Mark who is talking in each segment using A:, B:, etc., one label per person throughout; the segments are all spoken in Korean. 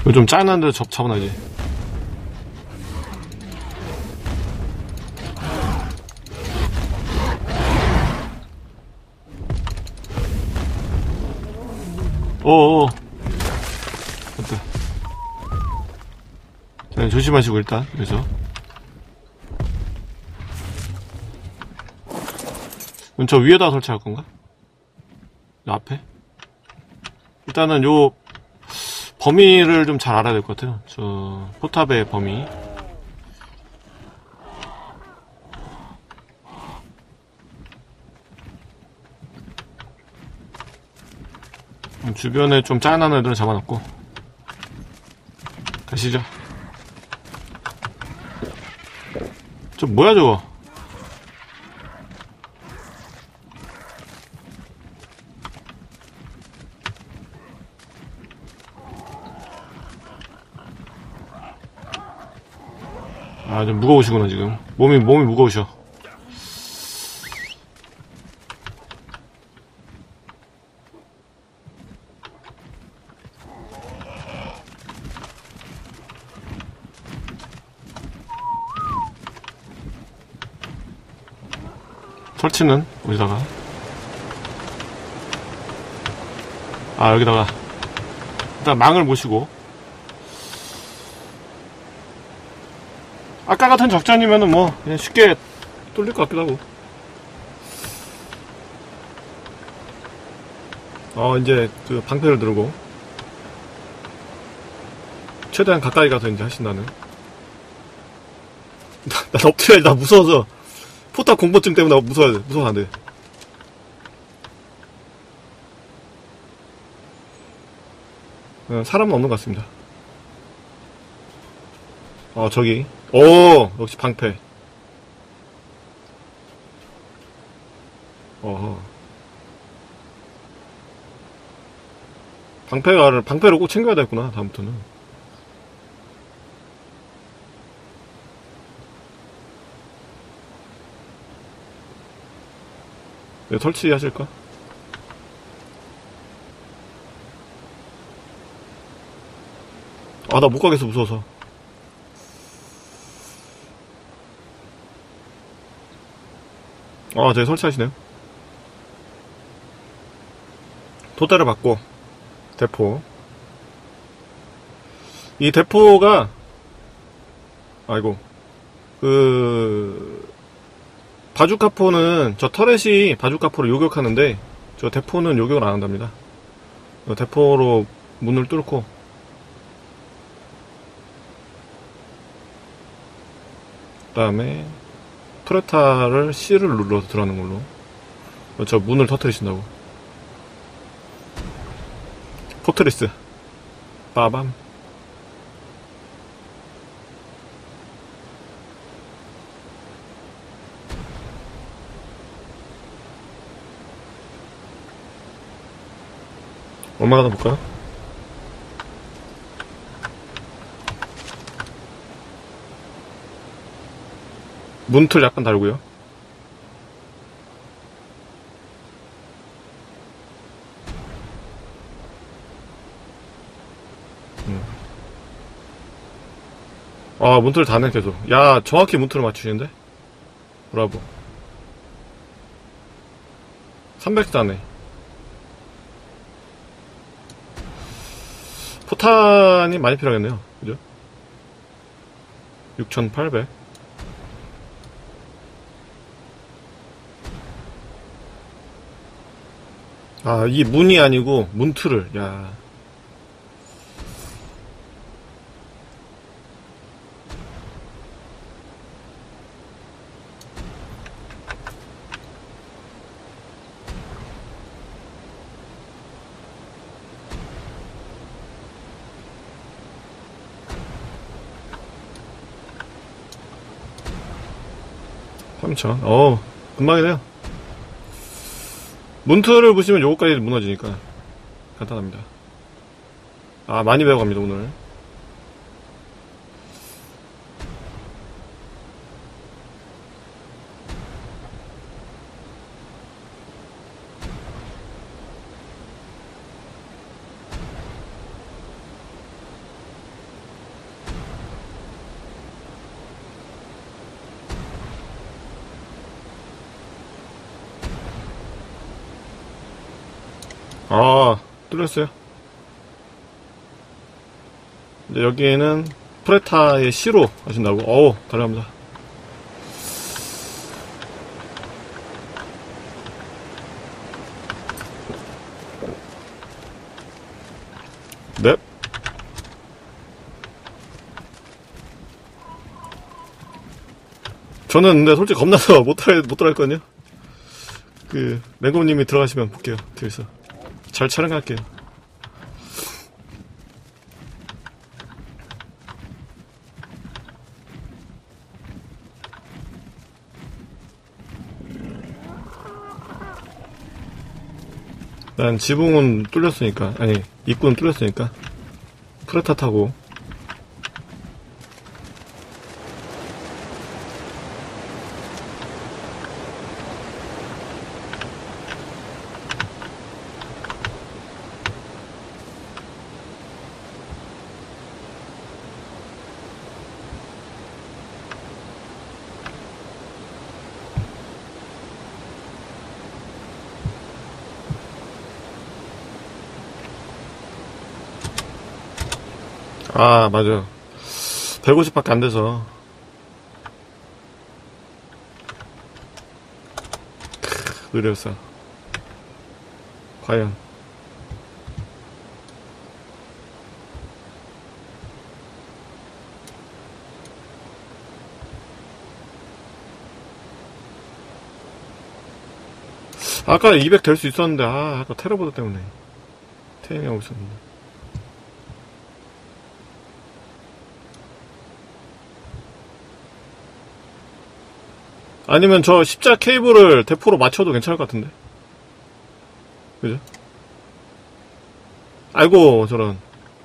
A: 이거 좀 짠한데 잡아놔야지. 어어. 됐다. 자, 조심하시고 일단 여기서. 그럼 저 위에다 설치할 건가? 요 앞에? 일단은 요 범위를 좀 잘 알아야 될 것 같아요. 저 포탑의 범위. 주변에 좀 짠한 애들은 잡아놨고 가시죠. 저 뭐야 저거. 아, 좀 무거우시구나 지금. 몸이 무거우셔. 설치는 어디다가? 아, 여기다가 일단 망을 모시고. 아까 같은 작전이면은 뭐 그냥 쉽게 뚫릴 것 같기도 하고. 이제 그 방패를 들고 최대한 가까이 가서 이제 하신다는. 나 엎드려야지. 나 무서워서. 포탑 공포증 때문에 나 무서워야 돼. 무서워서 안 돼. 사람은 없는 것 같습니다. 저기. 오, 역시 방패. 어허. 방패를 꼭 챙겨야 되겠구나, 다음부터는. 네, 설치하실까? 나 못 가겠어, 무서워서. 저기 설치하시네요. 돛대를 받고, 대포. 이 대포가, 아이고, 바주카포는, 저 터렛이 바주카포를 요격하는데, 저 대포는 요격을 안 한답니다. 대포로 문을 뚫고, 그 다음에, 프레타를 C를 눌러서 들어가는 걸로. 저 문을 터뜨리신다고. 포트리스. 빠밤. 얼마나 더 볼까요? 문틀 약간 달고요. 문틀 다네 계속. 야, 정확히 문틀을 맞추시는데? 브라보. 300 다네. 포탄이 많이 필요하겠네요. 그죠? 6800. 이 문이 아니고 문틀을. 야. 삼천. 금방이네요. 문틀을 보시면 요거까지 무너지니까 간단합니다. 많이 배워갑니다 오늘. 아, 뚫렸어요. 이제 여기에는 프레타의 C로 하신다고? 어우, 달려갑니다. 넵. 저는 근데 솔직히 겁나서 못 들어갈거든요. 맹곰님이 들어가시면 볼게요. 뒤에서. 잘 촬영할게요. 난 지붕은 뚫렸으니까, 아니, 입구는 뚫렸으니까, 프레타 타고. 아, 맞아. 150밖에 안 돼서. 의료사. 과연. 아까 200 될 수 있었는데, 아까 테러보드 때문에. 테이밍하고 있었는데. 아니면 저 십자 케이블을 대포로 맞춰도 괜찮을 것 같은데. 그죠? 아이고, 저런.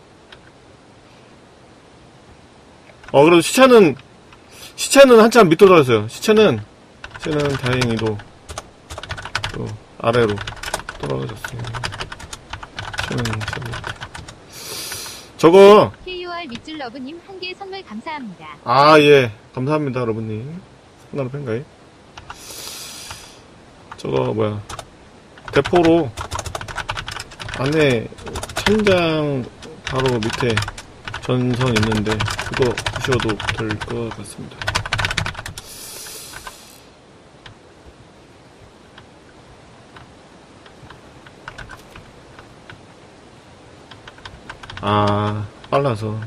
A: 그래도 시체는 한참 밑으로 떨어졌어요. 시체는 다행히도 또 아래로 떨어졌어요. 저거
B: KUR 밑줄 러브님 한 개 선물 감사합니다.
A: 예. 감사합니다, 여러분님. 하나로 팬가이. 저거 뭐야, 대포로 안에 천장 바로 밑에 전선 있는데 그거 부셔도 될 것 같습니다. 빨라서.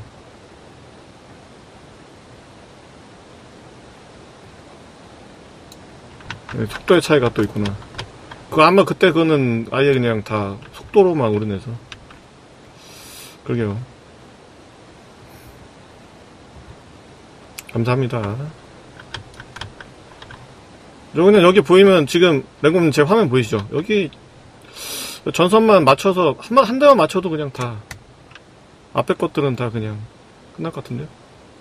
A: 속도의 차이가 또 있구나. 아마 그거는 아예 그냥 다 속도로만 우려내서. 그러게요. 감사합니다. 그냥 여기 보이면 지금 맹곰님 제 화면 보이시죠? 여기 전선만 맞춰서 한 대만 맞춰도 그냥 다 앞에 것들은 다 그냥 끝날 것 같은데요?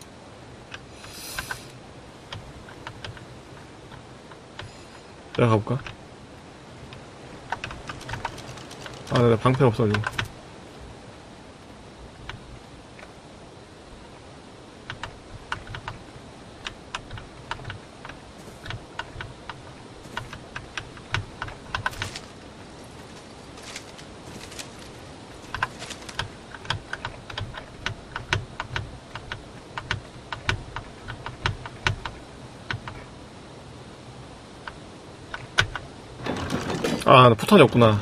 A: 내가 가볼까? 나 방패 없어가지고. 나 포탄이 없구나.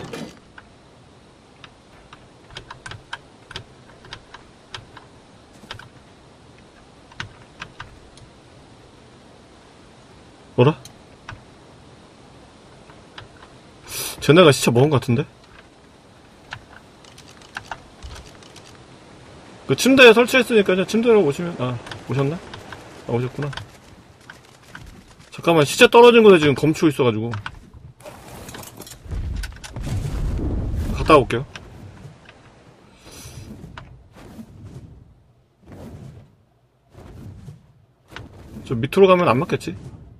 A: 뭐라? 쟤네가 진짜 먹은 것 같은데? 그 침대에 설치했으니까 그냥 침대로 오시면. 오셨나? 오셨구나. 잠깐만, 시체 떨어진 곳에 지금 검추고 있어가지고 갔다 올게요. 저 밑으로 가면 안 맞겠지?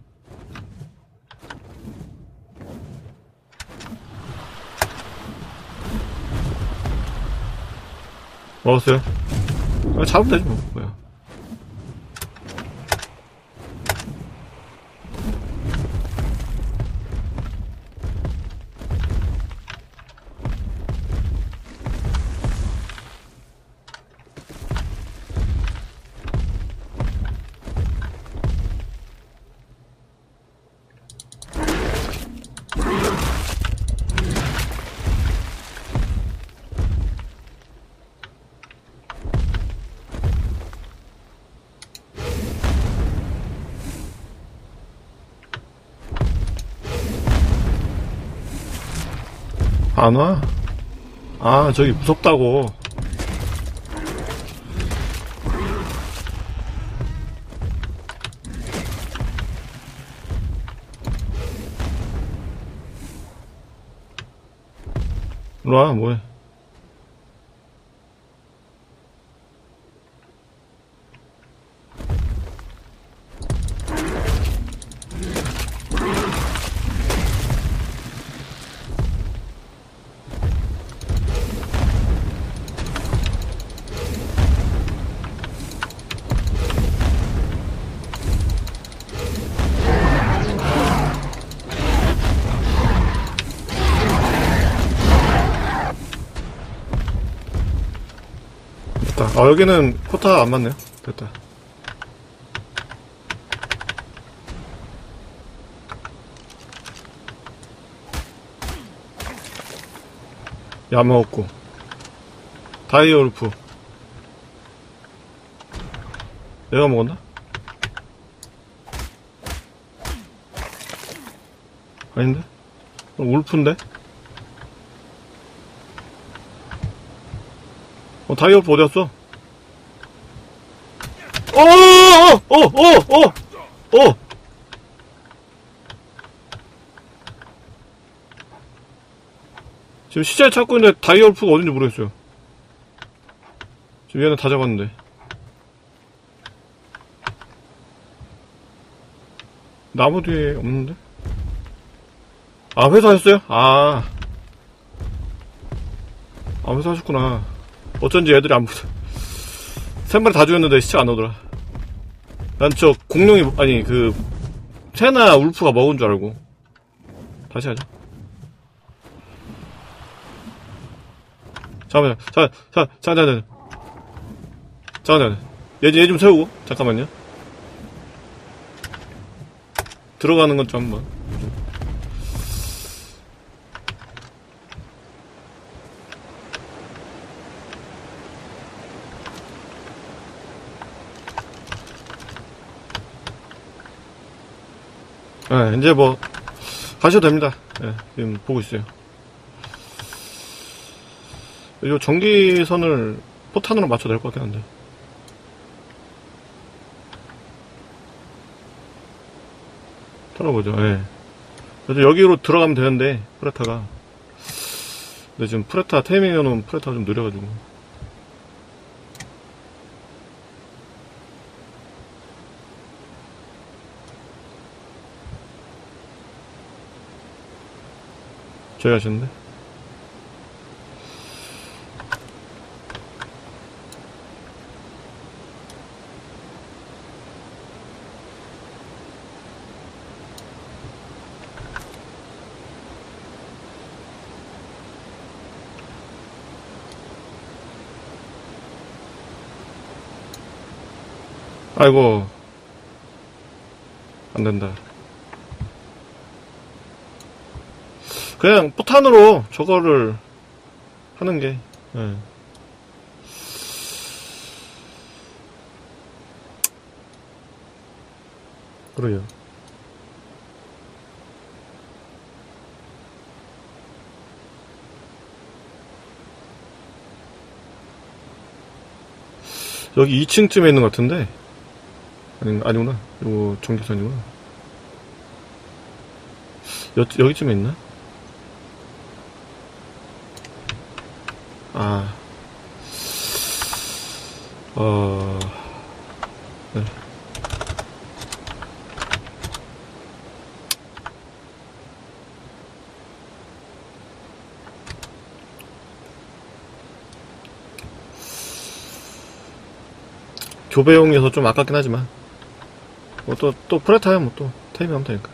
A: 먹었어요? 잡으면 되지 뭐. 뭐야. 안 와? 아, 저기 무섭다고. 일로와, 뭐해. 됐다. 여기는 포타 안 맞네요. 됐다. 야마 없고. 다이어 울프. 내가 먹었나? 아닌데? 울프인데? 다이어 울프 어디갔어? 지금 시체를 찾고 있는데 다이어 울프가 어딘지 모르겠어요. 지금 얘는 다 잡았는데. 나무 뒤에 없는데? 아, 회사하셨어요? 회사하셨구나. 어쩐지 애들이 안 보여. 세 마리 다 죽였는데 시체가 안 나오더라. 난 저 공룡이, 아니, 새나 울프가 먹은 줄 알고. 다시 하자. 잠깐만요. 얘 좀 세우고. 잠깐만요. 들어가는 건 좀 한번. 이제 뭐, 가셔도 됩니다. 지금 보고 있어요. 이 전기선을 포탄으로 맞춰도 될 것 같긴 한데. 털어보죠. 그래서 여기로 들어가면 되는데, 프레타가. 근데 지금 프레타, 테이밍해놓은 프레타가 좀 느려가지고. 저기 하셨는데? 아이고, 안된다. 그냥 포탄으로 저거를 하는 게, 그래요. 여기 2층쯤에 있는 것 같은데? 아니구나. 요거 전기선이구나. 여기쯤에 있나? 네. 교배용이어서 좀 아깝긴 하지만, 뭐 또 프레타야 뭐 또 테이밍 하면 되니까.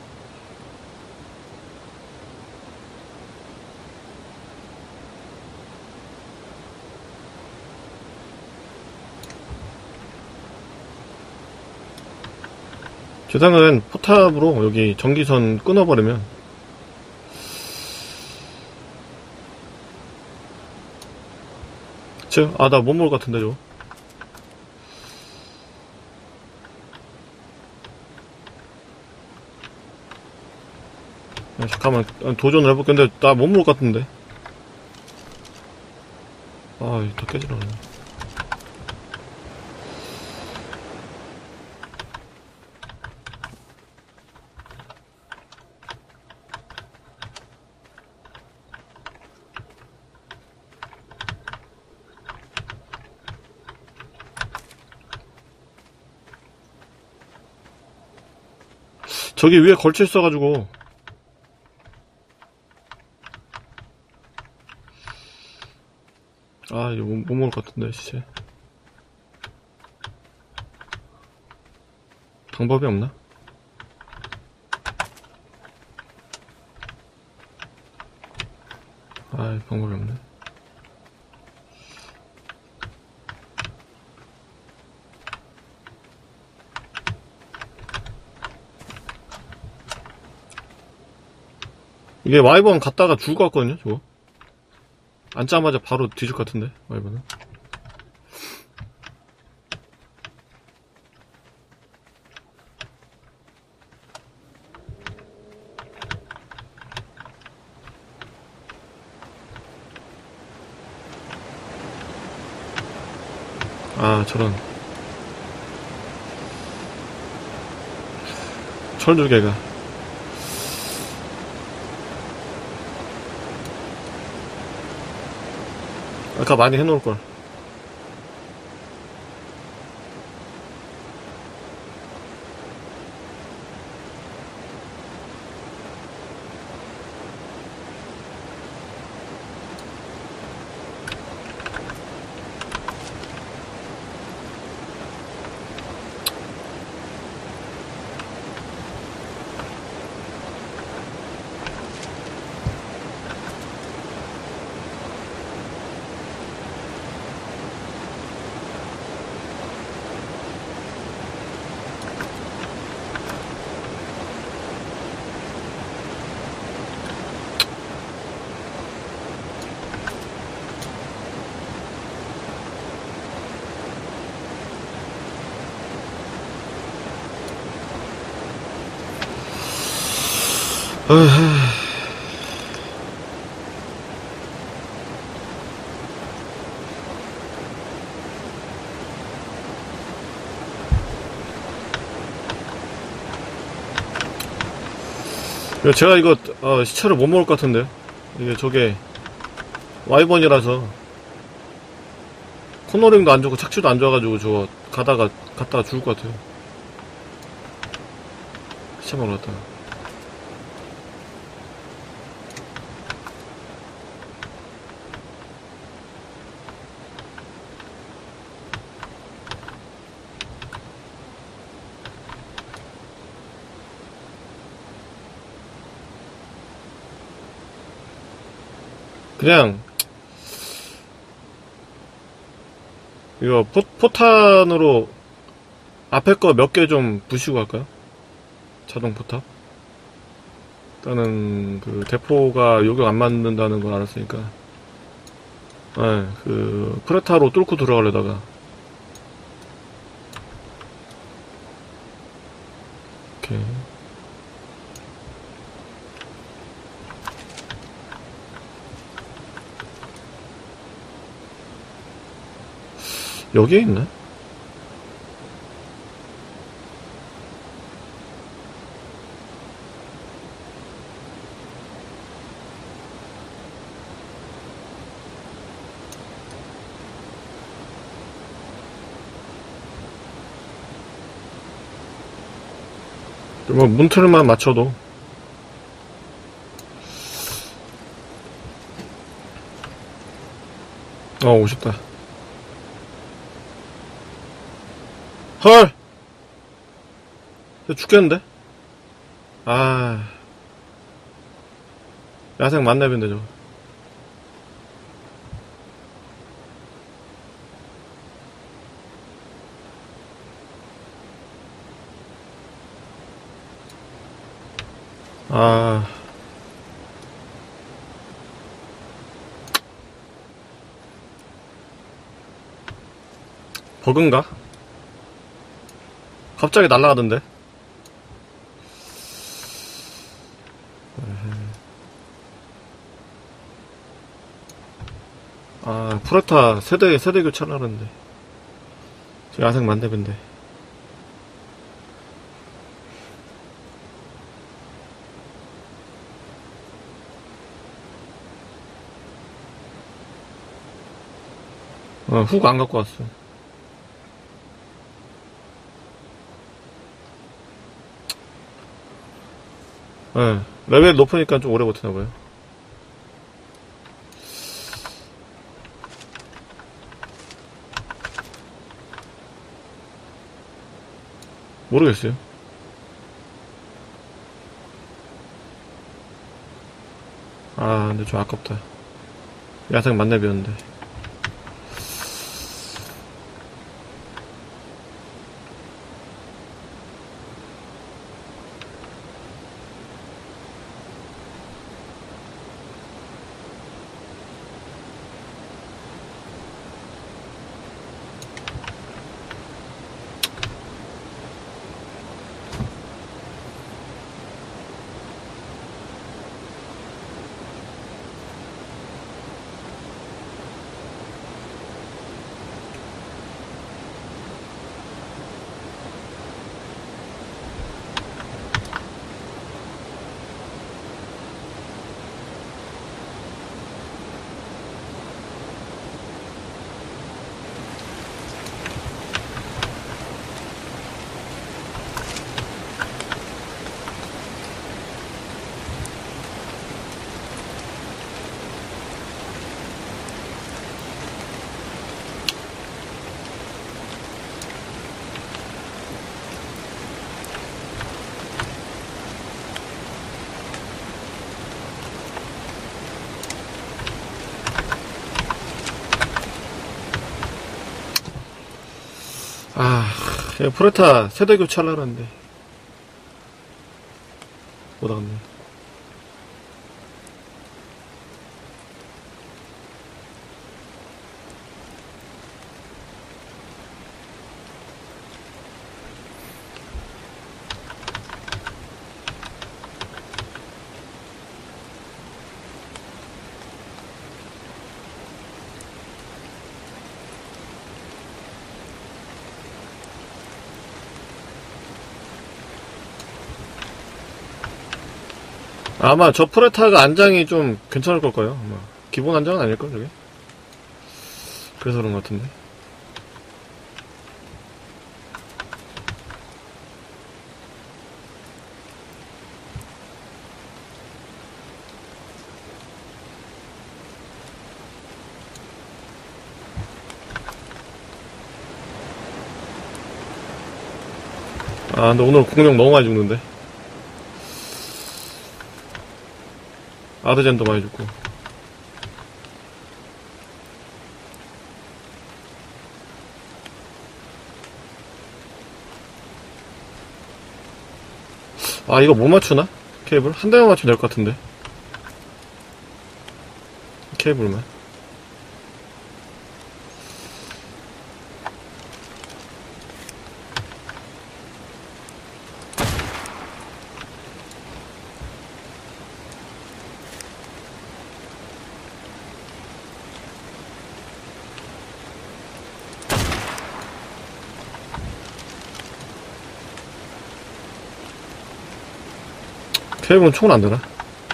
A: 제 생각엔 포탑으로 여기 전기선 끊어버리면 나 못 먹을 것 같은데 저거. 잠깐만 도전을 해볼 건데 나 못 먹을 것 같은데. 아, 다 깨지나. 저기 위에 걸쳐 있어가지고. 아, 이거 못 먹을 것 같은데, 진짜. 방법이 없나? 아, 방법이 없네. 이게 와이번 갔다가 죽을 것 같거든요, 저거. 앉자마자 바로 뒤질 것 같은데, 와이번은. 아, 저런. 철두개가. 아까 많이 해놓을걸. 제가 이거 시체를 못 먹을 것 같은데. 이게 저게 와이번이라서 코너링도 안 좋고 착취도 안 좋아가지고 저거 갔다가 죽을 것 같아요. 시체 먹으러 갔다가. 그냥 이거 포탄으로 앞에 거 몇 개 좀 부시고 갈까요? 자동 포탑. 일단은 그 대포가 요격 안 맞는다는 걸 알았으니까. 네, 그 프레타로 뚫고 들어가려다가. 오케이. 여기에 있나? 뭐 문틀만 맞춰도. 오고 싶다. 헐! 죽겠는데? 아. 야생 만렙인데, 저거. 아. 버그인가? 갑자기 날아가던데? 아, 프레타 세대 교체하려는데. 야생 만렙인데. 훅 안 갖고 왔어. 예, 레벨 높으니까 좀 오래 버티나봐요. 모르겠어요. 아, 근데 좀 아깝다. 야생 만렙이었는데. 아, 그냥 프레타 세대 교체하려고 했는데. 못하겠네. 아마 저 프레타가 안장이 좀 괜찮을 걸 거예요. 아마 기본 안장은 아닐걸 저게. 그래서 그런 것 같은데. 아, 근데 오늘 공룡 너무 많이 죽는데. 아드젠도 많이 죽고. 아, 이거 못 맞추나? 케이블? 한 대만 맞추면 될 것 같은데. 케이블만. 케이블은 총은 안 되나?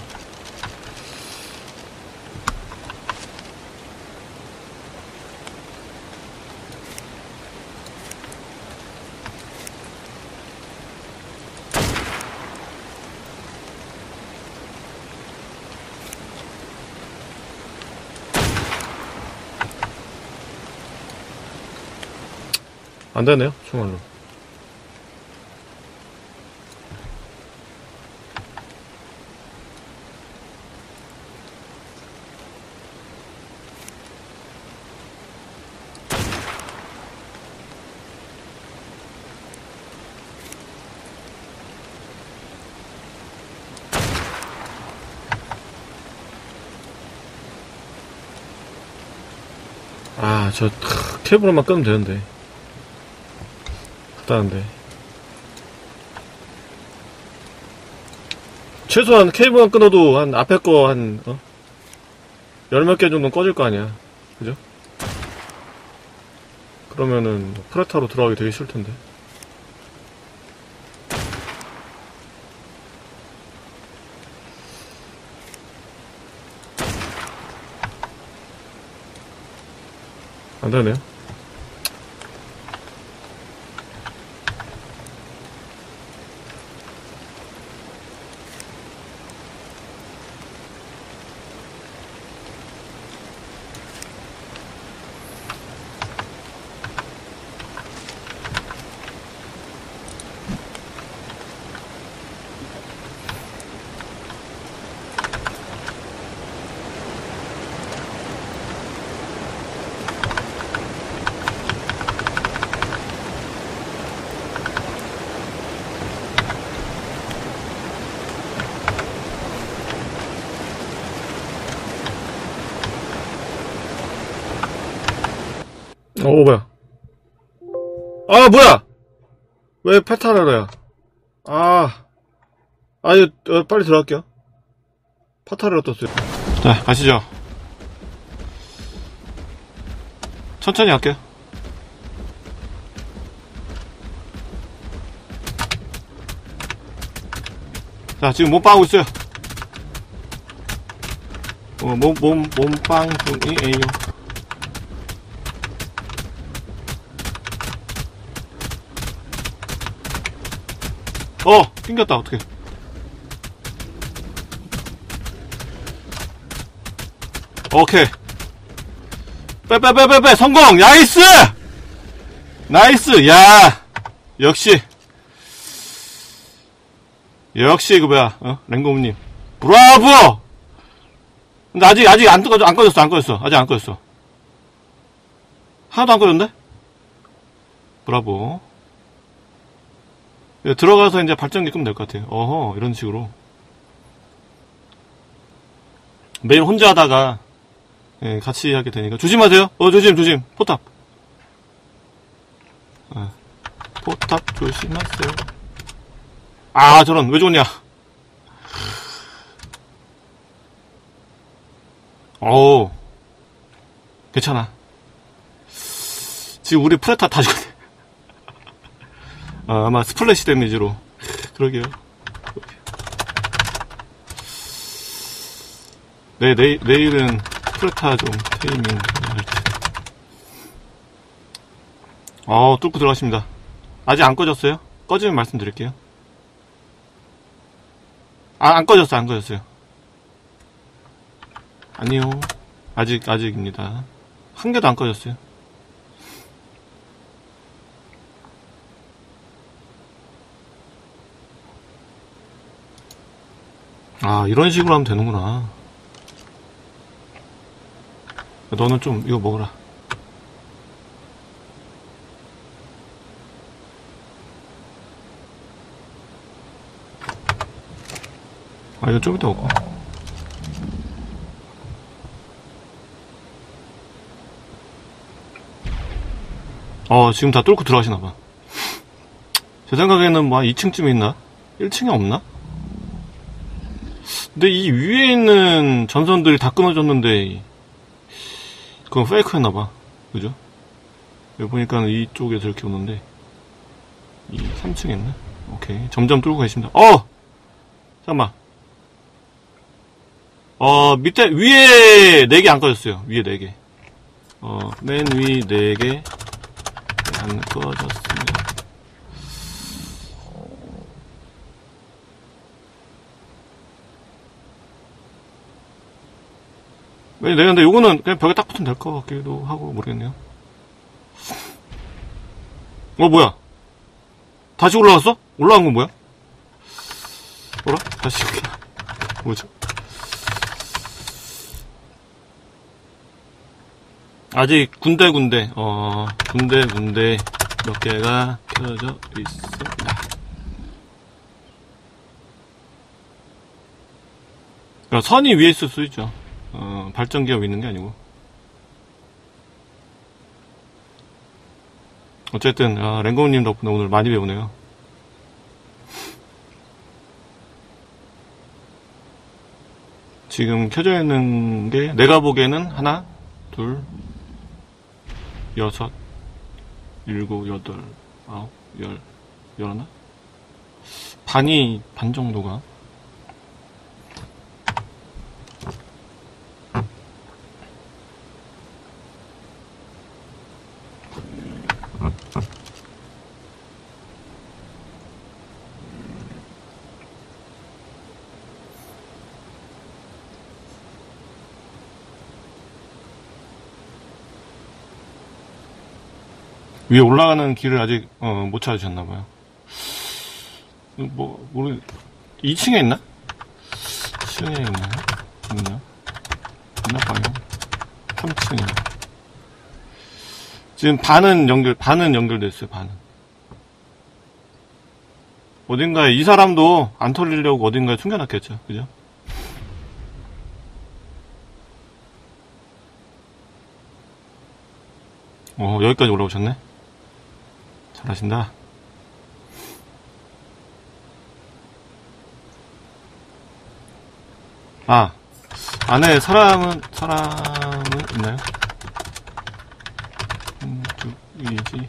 A: 안 되네요, 총알로. 아, 저 케이블만 끄면 되는데. 간단한데. 최소한 케이블만 끊어도 한 앞에 거 한 열 몇 개 정도는 꺼질 거 아니야. 그죠? 그러면은 프레타로 들어가기 되게 싫을 텐데. 안 되네요. 뭐야. 아, 뭐야! 왜 페타라라야? 이거, 빨리 들어갈게요. 파타라라 떴어요. 자, 가시죠. 천천히 할게요. 자, 지금 몸빵하고 있어요. 몸빵 중이에요. 튕겼다, 어떡해. 오케이. 빼, 성공! 나이스! 나이스! 야! 역시, 그 뭐야, 랭고무님. 브라보! 근데 아직 안 꺼졌어. 아직 안 꺼졌어. 하나도 안 꺼졌네? 브라보. 들어가서 이제 발전기 끄면 될 것 같아요. 어허, 이런 식으로. 매일 혼자 하다가, 같이 하게 되니까. 조심하세요. 조심. 포탑. 포탑 조심하세요. 저런, 왜 좋냐. 괜찮아. 지금 우리 프레타 다 죽었네. 아마 스플래시 데미지로. 그러게요. 네, 내일은 프레타 좀 테이밍 할 때. 뚫고 들어가십니다. 아직 안 꺼졌어요? 꺼지면 말씀드릴게요. 안 꺼졌어요. 아니요. 아직입니다. 한 개도 안 꺼졌어요. 이런 식으로 하면 되는구나. 너는 좀 이거 먹어라. 이거 좀 이따 먹고. 지금 다 뚫고 들어가시나봐. 제 생각에는 뭐 2층쯤에 있나? 1층에 없나? 근데 이 위에 있는 전선들이 다 끊어졌는데 그건 페이크였나봐. 그죠? 여기 보니까 이쪽에서 이렇게 오는데 3층에 있나? 오케이. 점점 뚫고 계십니다. 잠깐만. 위에 4개 안 꺼졌어요. 위에 4개. 맨 위 4개 안 꺼졌습니다. 근데 요거는 그냥 벽에 딱 붙으면 될 것 같기도 하고, 모르겠네요. 뭐야? 다시 올라갔어? 올라간 건 뭐야? 다시, 뭐죠? 아직 군데 몇 개가 켜져 있습니다. 선이 위에 있을 수 있죠. 발전기가 위에 있는 게 아니고. 어쨌든, 랭고님 덕분에 오늘 많이 배우네요. 지금 켜져 있는 게, 내가 보기에는 하나, 둘, 여섯, 일곱, 여덟, 아홉, 열, 열하나? 반 정도가. 위에 올라가는 길을 아직 못 찾으셨나봐요. 모르 2층에 있나? 2층에 있나? 있나 봐요. 3층에. 지금 반은 연결됐어요, 반은. 어딘가에 이 사람도 안 털리려고 어딘가에 숨겨놨겠죠, 그죠? 여기까지 올라오셨네? 잘하신다. 안에 사람은 있나요? 위지.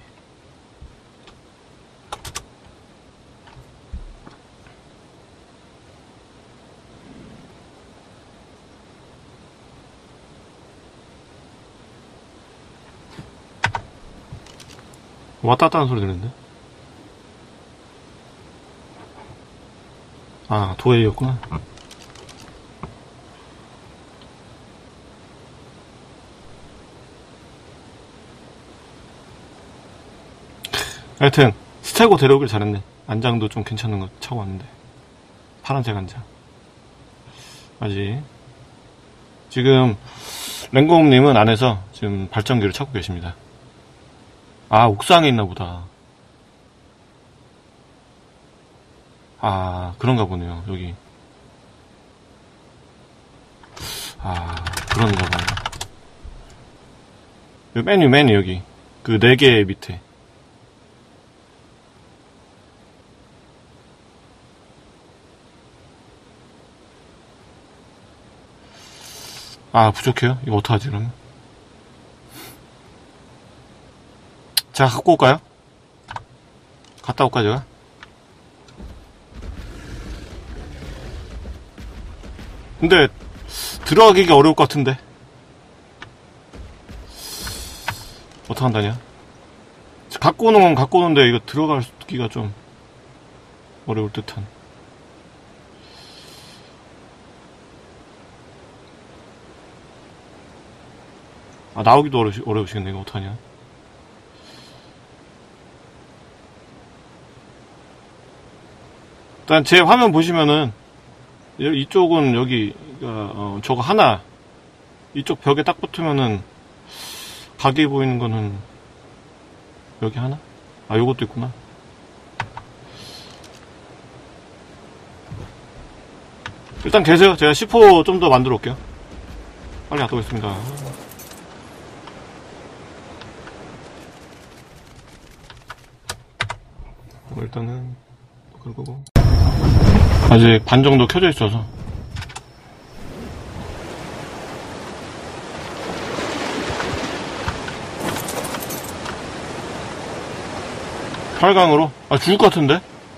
A: 왔다 갔다 하는 소리 들리는데? 도에이였구나. 하여튼 스테고 데려오길 잘했네. 안장도 좀 괜찮은 거 차고 왔는데. 파란색 안장. 아직 지금 랭곰님은 안에서 지금 발전기를 찾고 계십니다. 옥상에 있나 보다. 그런가 보네요, 여기. 그런가 봐요. 여기 맨 여기. 그 4개 밑에. 부족해요? 이거 어떡하지, 그러면? 제가 갖고 올까요? 갔다 올까, 제가? 근데, 들어가기가 어려울 것 같은데. 어떡한다냐? 갖고 오는 건 갖고 오는데, 이거 들어가기가 좀 어려울 듯한. 나오기도 어려우시겠네. 이거 어떡하냐? 일단 제 화면 보시면은 이쪽은 여기 저거 하나, 이쪽 벽에 딱 붙으면은 각이 보이는 거는 여기 하나? 요것도 있구나. 일단 계세요. 제가 C4 좀 더 만들어 올게요. 빨리 갔다 오겠습니다. 일단은 그리고 아직 반 정도 켜져 있어서 팔강으로 죽을 것 같은데?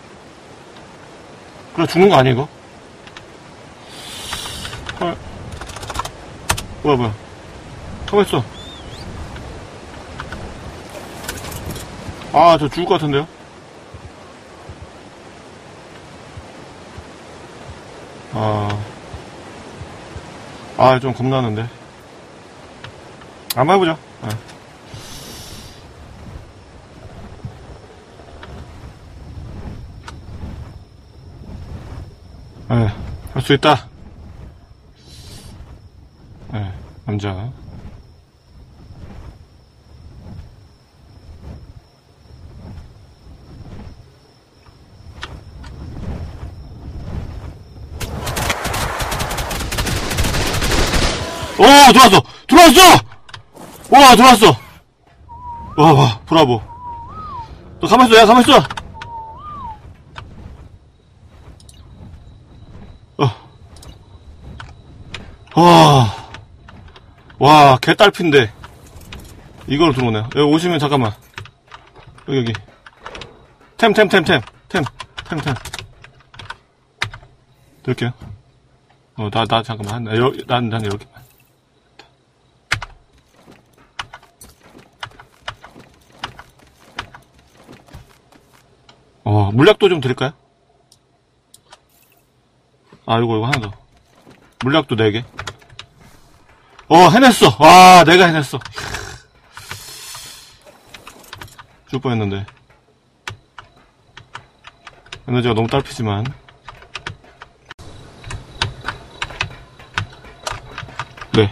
A: 그래, 죽는 거 아니야 이거? 뭐야 가만있어. 저 죽을 것 같은데요? 좀 겁나는데. 한번 해보죠. 할 수 있다. 남자. 들어왔어! 들어왔어! 와, 브라보. 너 가만있어, 야, 가만있어! 와, 개딸핀데. 이걸로 들어오네요. 여기 오시면 잠깐만. 여기. 템. 넣을게요. 나 잠깐만. 난 이렇게. 물약도 좀 드릴까요? 이거 하나 더. 물약도 4개. 해냈어. 와, 내가 해냈어. 죽을 뻔했는데. 에너지가 너무 딸피지만. 네.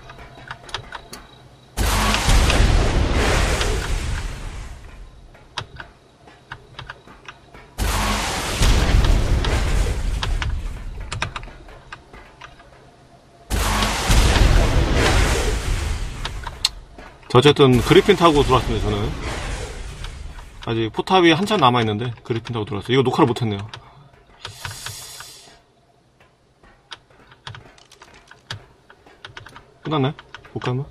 A: 어쨌든 그리핀 타고 들어왔습니다. 저는 아직 포탑이 한참 남아있는데 그리핀 타고 들어왔어요. 이거 녹화를 못했네요. 끝났나요? 볼까 한번?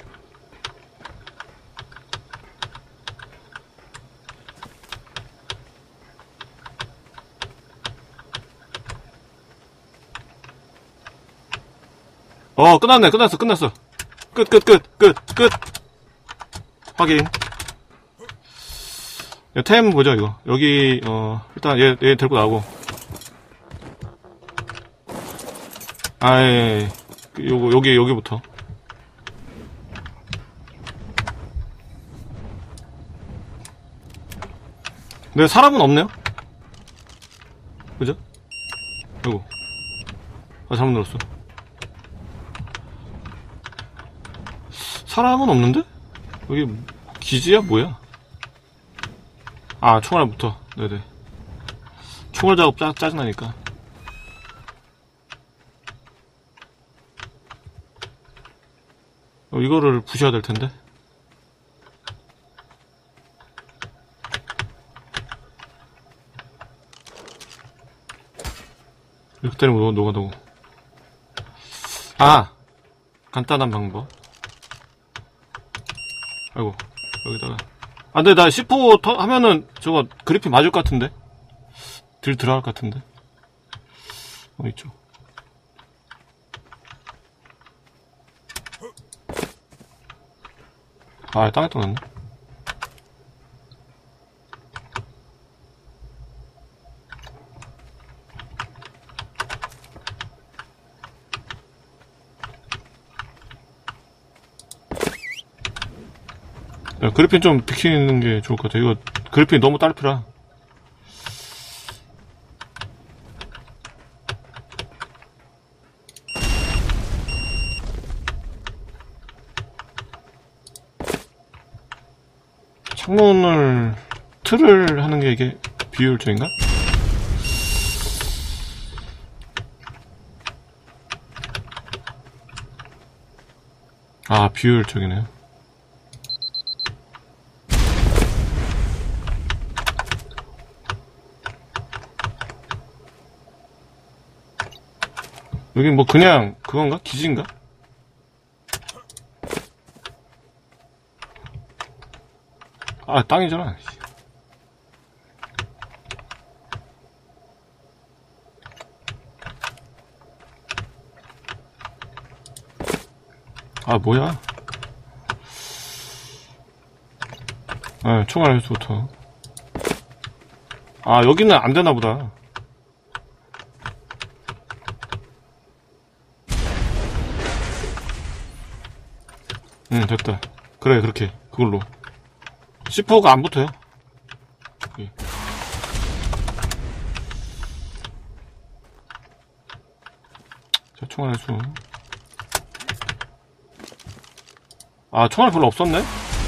A: 끝났어. 끝. 확인. 템 보죠, 이거. 여기, 일단 얘 데리고 나오고. 여기부터. 근데 사람은 없네요? 그죠? 아이고. 잘못 눌렀어. 사람은 없는데? 여기 기지야 뭐야? 총알부터. 네네. 총알 작업 짜증나니까. 이거를 부셔야 될 텐데. 이렇게 때리면 녹아다고. 간단한 방법. 아이고, 여기다가. 근데 나 C4 하면은 저거 그리핀 맞을 것 같은데? 들 들어갈 것 같은데? 있죠. 땅에 떠났네. 그리핀 좀 비키는 게 좋을 것 같아. 이거 그리핀이 너무 딸피라. 창문을 틀을 하는 게 이게 비효율적인가? 비효율적이네요. 여긴 뭐 그냥 그건가? 기지인가? 땅이잖아. 뭐야? 총알 횟수부터. 여기는 안 되나 보다. 됐다. 그래, 그렇게. 그걸로. C4가 안 붙어요. 자, 총알 횟수. 총알 별로 없었네?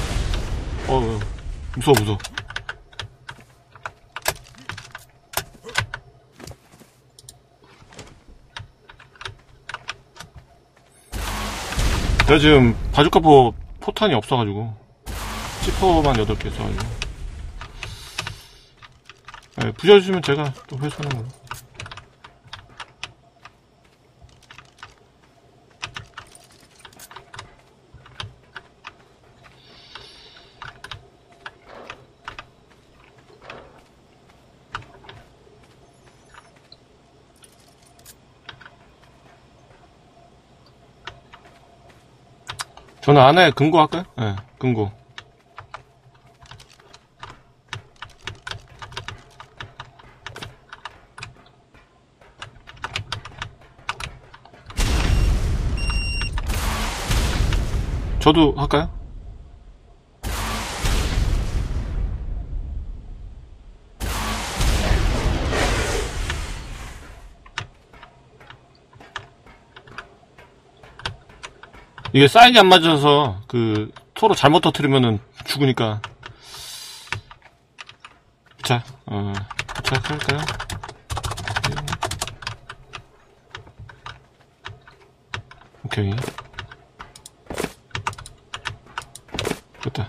A: 무서워. 내가 지금 바주카포 포탄이 없어가지고 C4만 8개 써가지고. 부셔주시면 제가 또 회수하는 걸로. 저는 안에 금고 할까요? 네, 금고. 저도 할까요? 이게 사이즈 안 맞아서 서로 잘못 터뜨리면은 죽으니까. 부착할까요? 오케이. 됐다.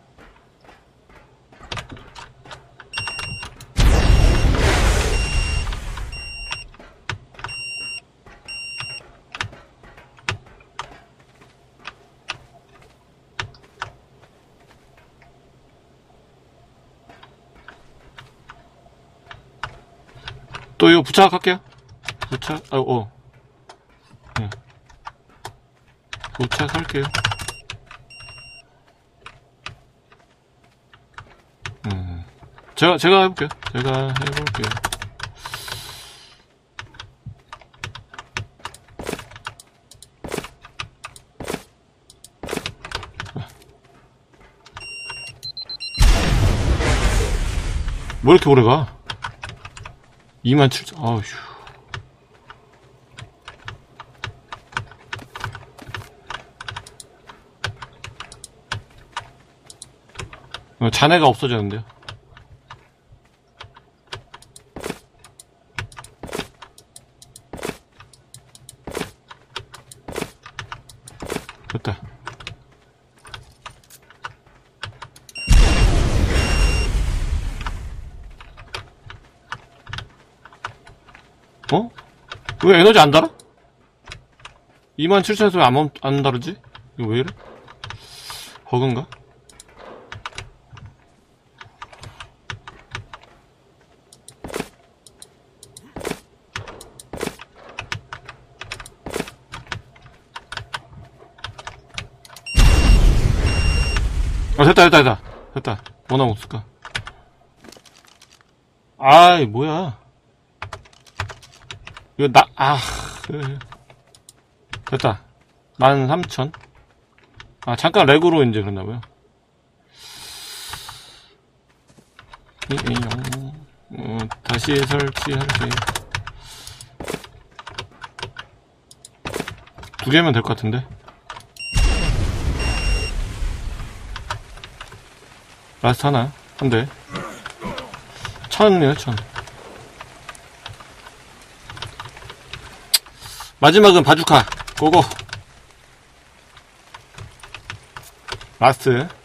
A: 또 이거 부착할게요. 네. 부착할게요. 제가 해볼게요. 뭐 이렇게 오래 가? 27,000, 아휴. 잔해가 없어졌는데요. 됐다. 어? 왜 에너지 안 달아? 27,000에서 왜 안 다르지? 이거 왜 이래? 버그인가? 됐다. 뭐나 없을까? 아이, 뭐야. 이거 됐다. 13,000. 잠깐 렉으로 이제 그랬나봐요. 다시 설치할게. 2개면 될 것 같은데. 라스트 하나. 한 대. 1,000이네, 1,000. 마지막은 바주카. 고고. 라스트.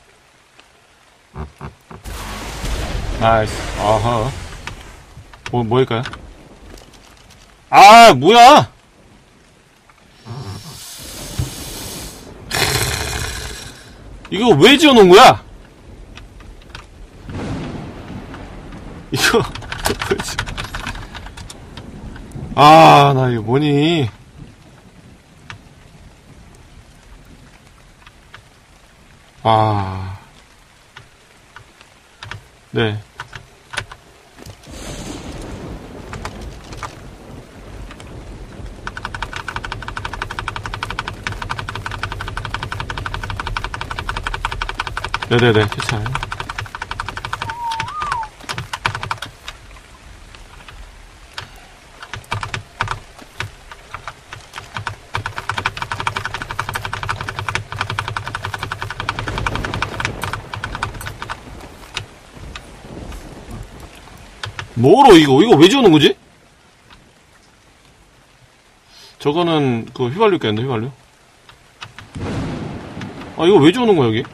A: 나이스. 아하. 뭐일까요? 뭐야! 이거 왜 지어놓은 거야? 이거, 나 이거 뭐니? 네. 네네네, 세차. 뭐로 이거 왜 지우는 거지? 저거는 휘발유 있겠네, 휘발유. 이거 왜 지우는 거야, 여기?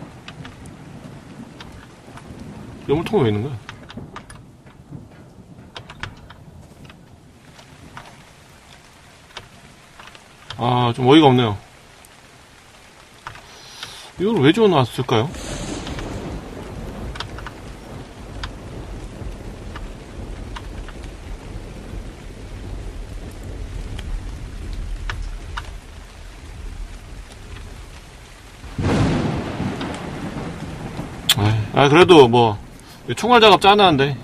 A: 여물통이 왜 있는 거야? 좀 어이가 없네요. 이걸 왜 지워놨을까요? 그래도 뭐 총알 작업 짠하는데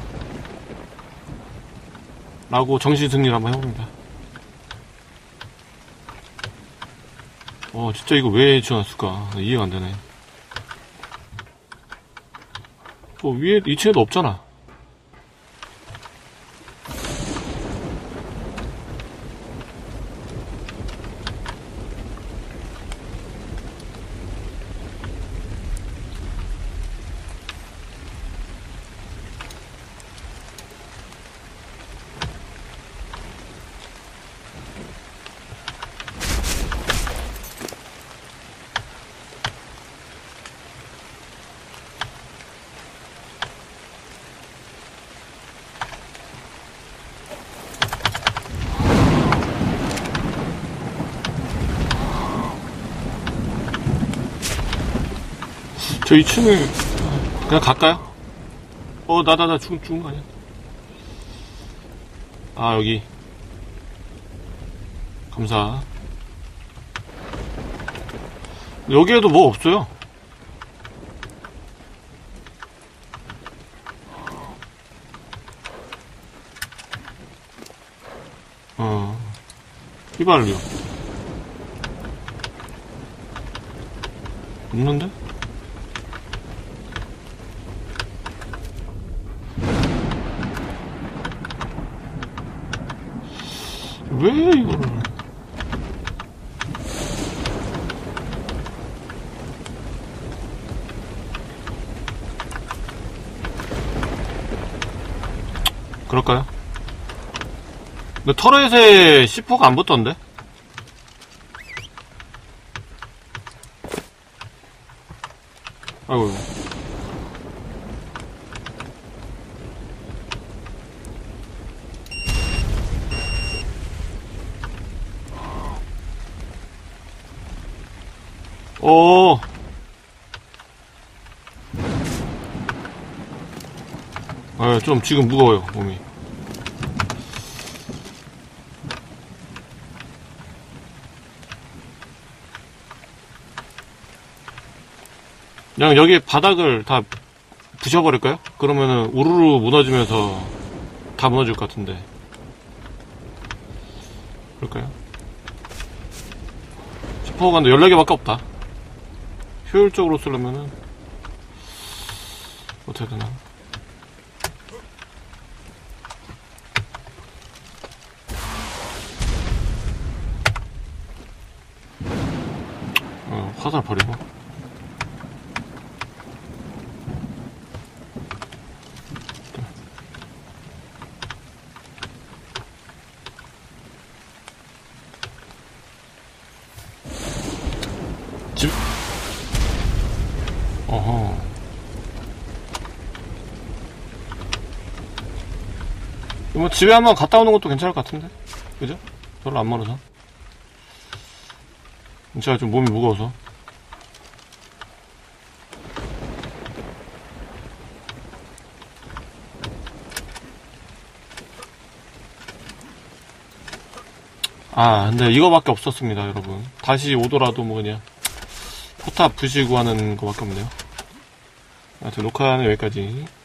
A: 라고 정신 승리를 한번 해봅니다. 진짜 이거 왜 지어놨을까? 이해가 안 되네. 위에 2층에도 없잖아. 저 2층을 그냥 갈까요? 나 죽은 거 아니야? 여기. 감사. 여기에도 뭐 없어요. 휘발유. 없는데? 왜 이거를 그럴까요? 근데 터렛에 C4가 안 붙던데? 아이고. 좀 지금 무거워요, 몸이. 그냥 여기 바닥을 다 부셔버릴까요? 그러면은 우르르 무너지면서 다 무너질 것 같은데. 그럴까요? 슈퍼가 근데 14개밖에 없다. 효율적으로 쓰려면은 어떻게 되나? 화살 버리고. 집. 어허. 뭐 집에 한번 갔다 오는 것도 괜찮을 것 같은데, 그죠? 별로 안 멀어서. 제가 좀 몸이 무거워서. 근데 이거밖에 없었습니다, 여러분. 다시 오더라도 뭐 그냥 포탑 부시고 하는 거밖에 없네요. 하여튼 녹화는 여기까지.